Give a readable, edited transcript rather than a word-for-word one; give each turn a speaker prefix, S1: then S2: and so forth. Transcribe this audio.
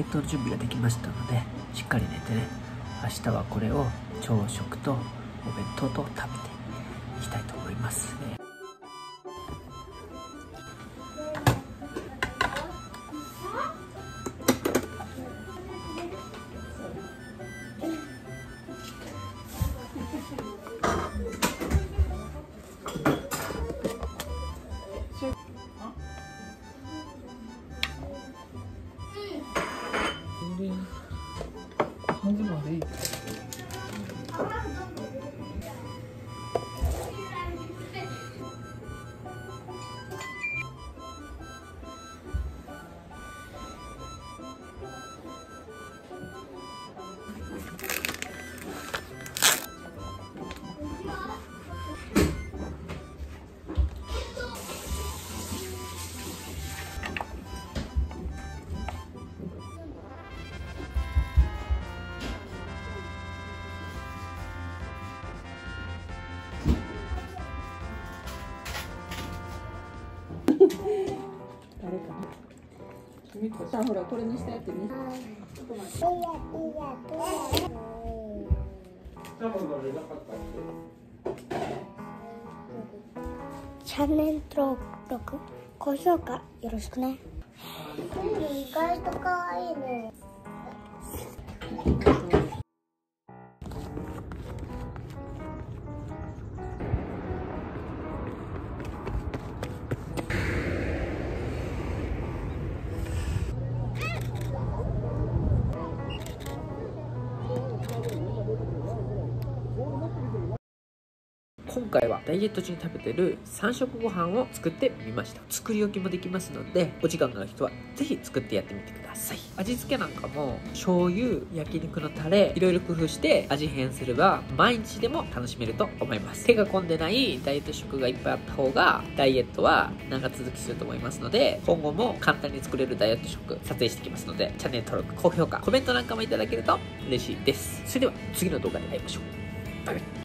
S1: 当の準備ができましたので、しっかり寝てね、明日はこれを朝食とお弁当と食べていきたいと思います。
S2: 感じ悪い。誰か君こさんほらこれにしてやってみ。
S3: チャンネル登録、高評価よろしくね。意外と可愛いね。
S1: 今回はダイエット中に食べてる3食ご飯を作ってみました。作り置きもできますので、お時間がある人はぜひ作ってやってみてください。味付けなんかも醤油、焼肉のタレ、いろいろ工夫して味変すれば毎日でも楽しめると思います。手が込んでないダイエット食がいっぱいあった方がダイエットは長続きすると思いますので、今後も簡単に作れるダイエット食撮影してきますので、チャンネル登録、高評価、コメントなんかもいただけると嬉しいです。それでは次の動画で会いましょう。バイバイ。